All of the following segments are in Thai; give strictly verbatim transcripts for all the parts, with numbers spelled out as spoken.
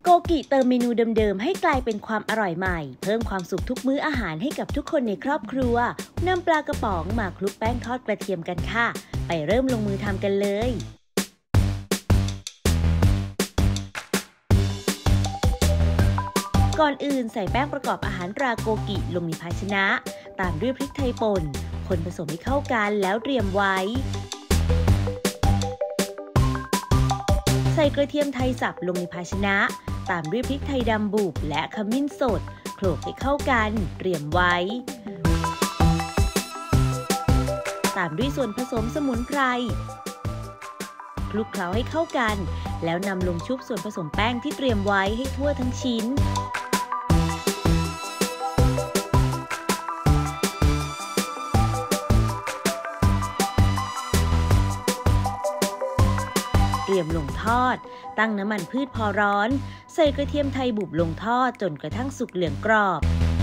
โกกิเติมเมนูเดิมๆให้กลายเป็นความอร่อยใหม่เพิ่มความสุขทุกมื้ออาหารให้กับทุกคนในครอบครัวนำปลากระป๋องมาคลุกแป้งทอดกระเทียมกันค่ะไปเริ่มลงมือทำกันเลยก่อนอื่นใส่แป้งประกอบอาหารตราโกกิลงในภาชนะตามด้วยพริกไทยป่นคนผสมให้เข้ากันแล้วเตรียมไว้ใส่กระเทียมไทยสับลงในภาชนะตามด้วยพริกไทยดำบุบและขมิ้นสดโขลกให้เข้ากันเตรียมไว้ตามด้วยส่วนผสมสมุนไพรคลุกเคล้าให้เข้ากันแล้วนำลงชุบส่วนผสมแป้งที่เตรียมไว้ให้ทั่วทั้งชิ้นเตรียมลงทอดตั้งน้ำมันพืชพอร้อนใส่กระเทียมไทยบุบลงทอดจนกระทั่งสุกเหลืองกรอบ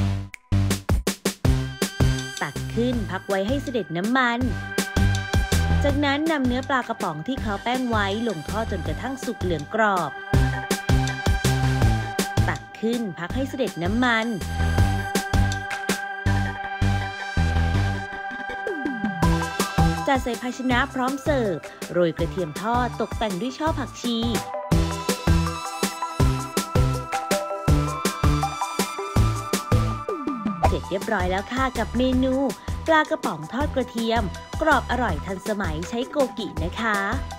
ตักขึ้นพักไว้ให้เสด็จน้ำมันจากนั้นนำเนื้อปลากระป๋องที่เคล้าแป้งไว้ลงทอดจนกระทั่งสุกเหลืองกรอบตักขึ้นพักให้เสด็จน้ำมันจัดใส่ภาชนะพร้อมเสิร์ฟโรยกระเทียมทอดตกแต่งด้วยช่อผักชีเสร็จเรียบร้อยแล้วค่ะกับเมนูปลากระป๋องทอดกระเทียมกรอบอร่อยทันสมัยใช้โกกินะคะ